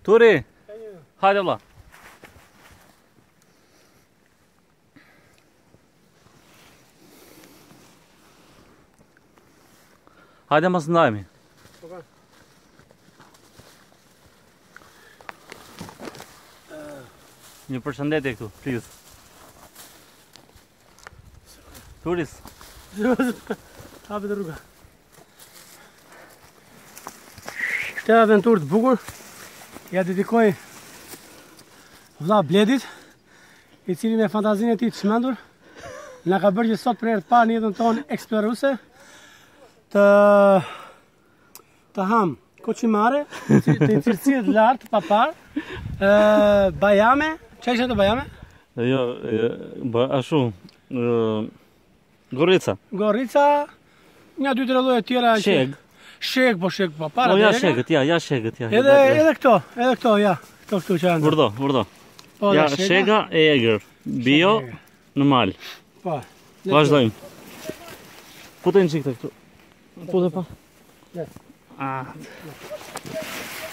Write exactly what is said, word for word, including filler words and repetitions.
Turi, hajde vla. Hajde mas ndajemi. Një përshëndetje këtu, please. Turis. Hapet rruga. Këtë aventurë të bukur ja dedikoj vlla Bledit, i cili me fantazinë e tij të çmendur na ka bërë që sot për herë të parë në jetën tonë eksploruese të të ham koçimare, të cilësive të lartë pa parë, bajame, çfarë ishte të bajame? Jo, ashtu, gorrica. Gorrica, një dy tre lloje tjera. Sheg. Sheg, po sheg, po para. Po ja shegët, ja, ja shegët, ja. Edhe edhe këto, edhe këto, ja. Këto këtu që janë. Vërdo, vërdo. Ja, shega e egër. Bio në mal. Po. Vazhdojmë. Ku të në qikë të këtu? Ku të pa? Le. Ah.